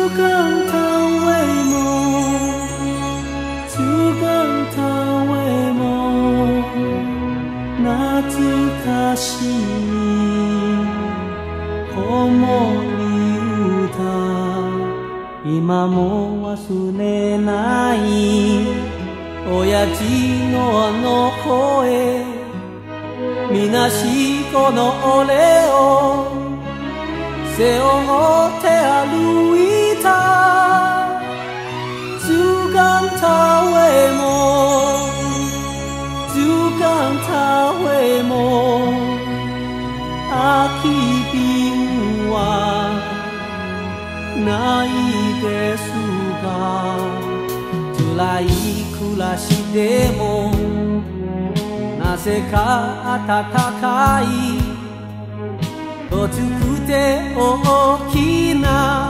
敢他为梦，就敢他为梦，懐かしい子守歌、今も忘れない親父のあの声、みなし子の俺を背負って歩いた。ずがんた上もずがんた上も空き瓶はないですが、辛い暮らしでもなぜか暖かいごつくて大きな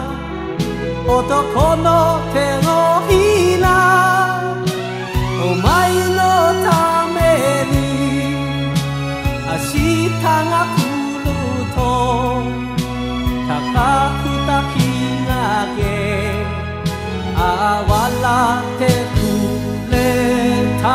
男の手のひら、お前のために明日が来ると高く抱き上げ笑ってくれた。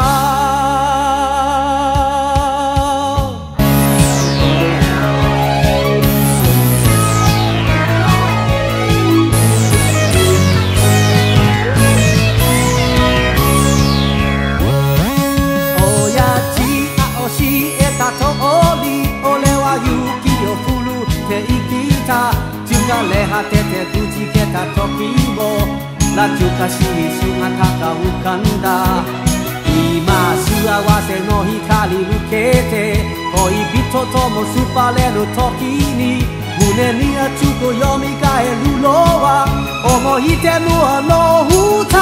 疲れ果ててくじけた時も懐かしい姿が浮かんだ。今幸せの光受けて恋人ともすばれる時に胸に熱くよみがえるのは思い出のあの歌。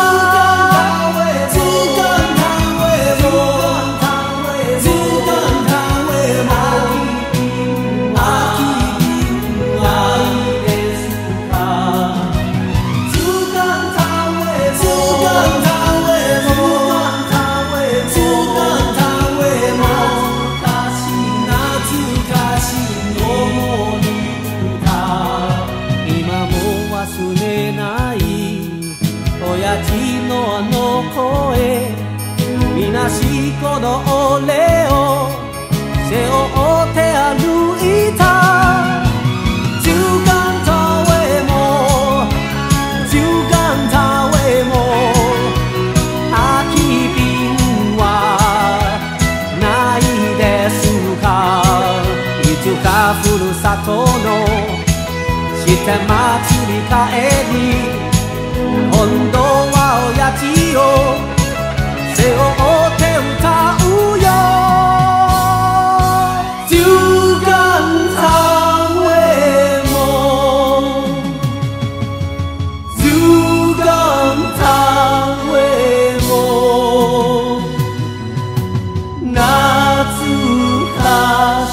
親父のあの声、みなし子の俺を背負って歩いた。中間た上も中間た上も空き瓶はないですか。いつかふるさとのして祭り帰り今度は親父を背負って歌うよ。中間た上も中間た上も懐かし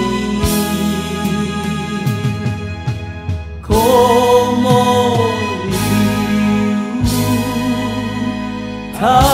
い子守歌。